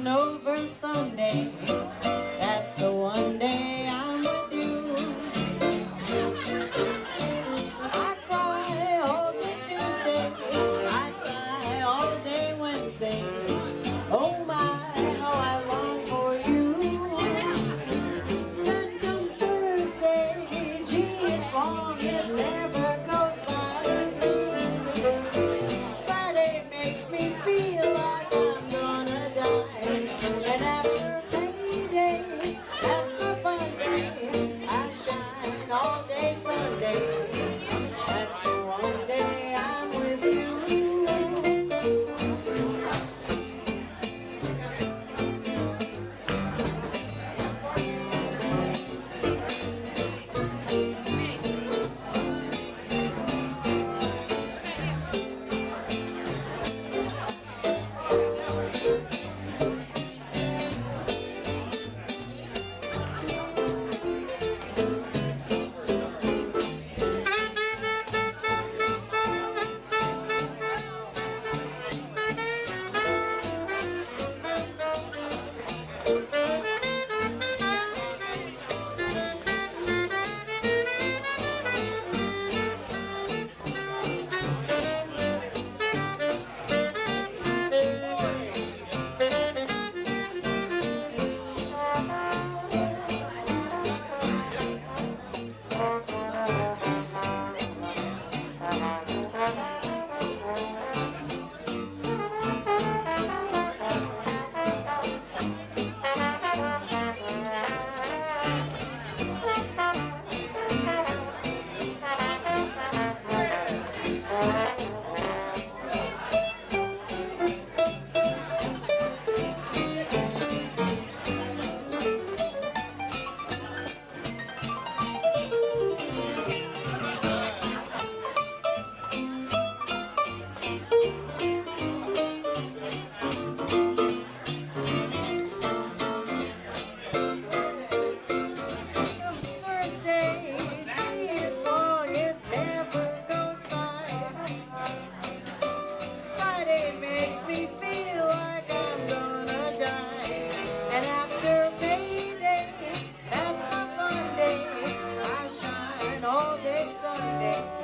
starting over someday. That's the one day I'm with you. I cry all day Tuesday, I sigh all day Wednesday. Oh my, how I long for you. Then comes Thursday, gee, it's long, it never goes by. Friday makes me feel like I'm gonna die. And after payday, that's my fun day. I shine all day Sunday. That's the one day I'm with you. Makes me feel like I'm gonna die. And after payday, that's my fun day. I shine all day Sunday.